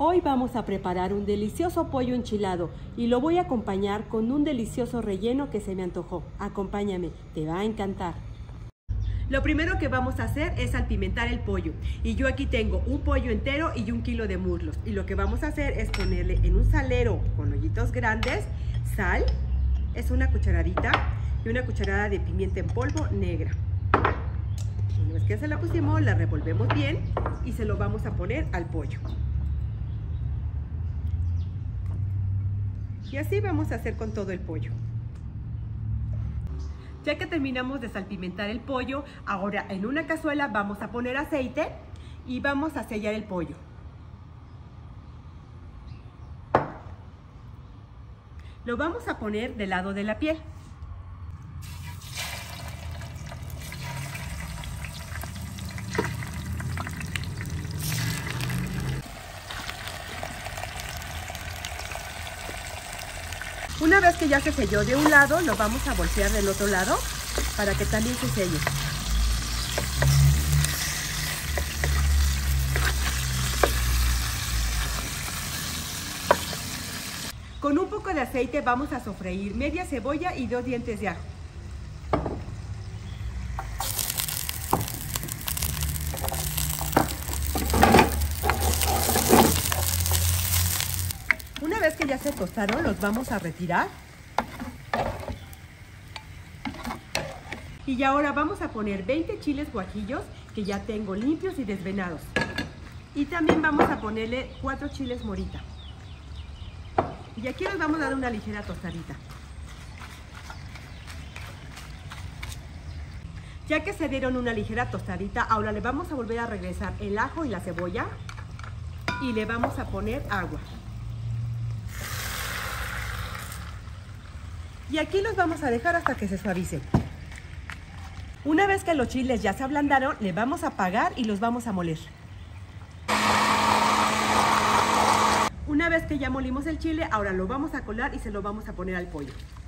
Hoy vamos a preparar un delicioso pollo enchilado y lo voy a acompañar con un delicioso relleno que se me antojó. Acompáñame, te va a encantar. Lo primero que vamos a hacer es salpimentar el pollo. Y yo aquí tengo un pollo entero y 1 kilo de muslos. Y lo que vamos a hacer es ponerle en un salero con hoyitos grandes sal, es una cucharadita, y una cucharada de pimienta en polvo negra. Una vez que se la pusimos, la revolvemos bien y se lo vamos a poner al pollo. Y así vamos a hacer con todo el pollo. Ya que terminamos de salpimentar el pollo, ahora en una cazuela vamos a poner aceite y vamos a sellar el pollo. Lo vamos a poner del lado de la piel. Una vez que ya se selló de un lado, lo vamos a voltear del otro lado para que también se selle. Con un poco de aceite vamos a sofreír media cebolla y 2 dientes de ajo. Una vez que ya se tostaron, los vamos a retirar. Y ahora vamos a poner 20 chiles guajillos que ya tengo limpios y desvenados. Y también vamos a ponerle 4 chiles morita. Y aquí les vamos a dar una ligera tostadita. Ya que se dieron una ligera tostadita, ahora le vamos a volver a regresar el ajo y la cebolla. Y le vamos a poner agua. Y aquí los vamos a dejar hasta que se suavicen. Una vez que los chiles ya se ablandaron, le vamos a apagar y los vamos a moler. Una vez que ya molimos el chile, ahora lo vamos a colar y se lo vamos a poner al pollo.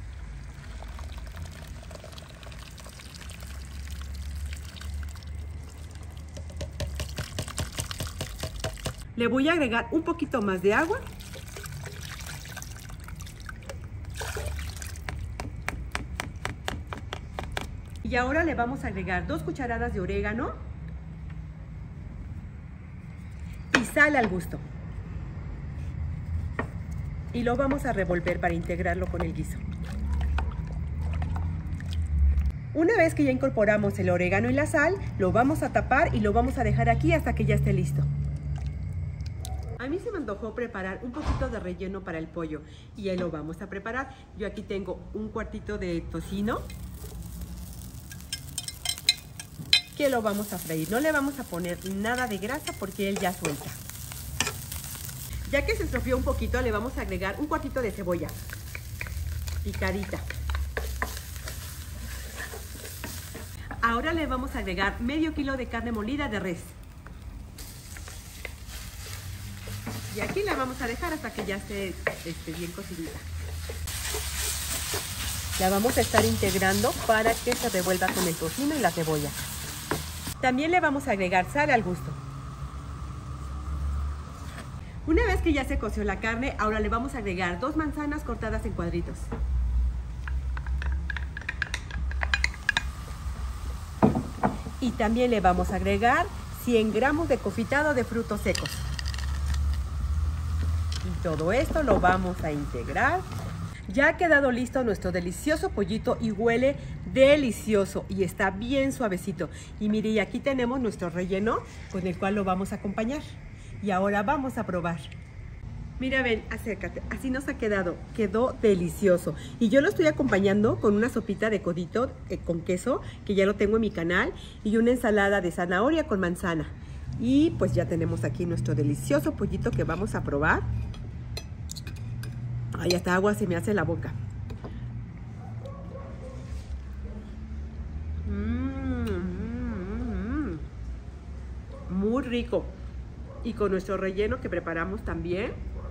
Le voy a agregar un poquito más de agua. Y ahora le vamos a agregar 2 cucharadas de orégano y sal al gusto. Y lo vamos a revolver para integrarlo con el guiso. Una vez que ya incorporamos el orégano y la sal, lo vamos a tapar y lo vamos a dejar aquí hasta que ya esté listo. A mí se me antojó preparar un poquito de relleno para el pollo y ahí lo vamos a preparar. Yo aquí tengo un cuartito de tocino que lo vamos a freír. No le vamos a poner nada de grasa porque él ya suelta. Ya que se estropeó un poquito, le vamos a agregar un cuartito de cebolla picadita. Ahora le vamos a agregar medio kilo de carne molida de res. Y aquí la vamos a dejar hasta que ya esté bien cocidita. La vamos a estar integrando para que se revuelva con el tocino y la cebolla. También le vamos a agregar sal al gusto. Una vez que ya se coció la carne, ahora le vamos a agregar 2 manzanas cortadas en cuadritos. Y también le vamos a agregar 100 gramos de confitado de frutos secos. Y todo esto lo vamos a integrar. Ya ha quedado listo nuestro delicioso pollito y huele delicioso y está bien suavecito. Y mire, y aquí tenemos nuestro relleno con el cual lo vamos a acompañar. Y ahora vamos a probar. Mira, ven, acércate. Así nos ha quedado. Quedó delicioso. Y yo lo estoy acompañando con una sopita de codito con queso, que ya lo tengo en mi canal, y una ensalada de zanahoria con manzana. Y pues ya tenemos aquí nuestro delicioso pollito que vamos a probar. Ay, hasta agua se me hace en la boca. Muy rico. Y con nuestro relleno que preparamos también.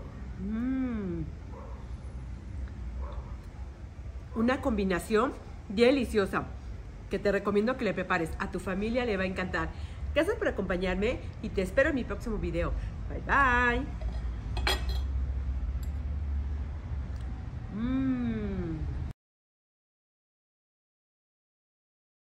Una combinación deliciosa que te recomiendo que le prepares. A tu familia le va a encantar. Gracias por acompañarme y te espero en mi próximo video. Bye, bye.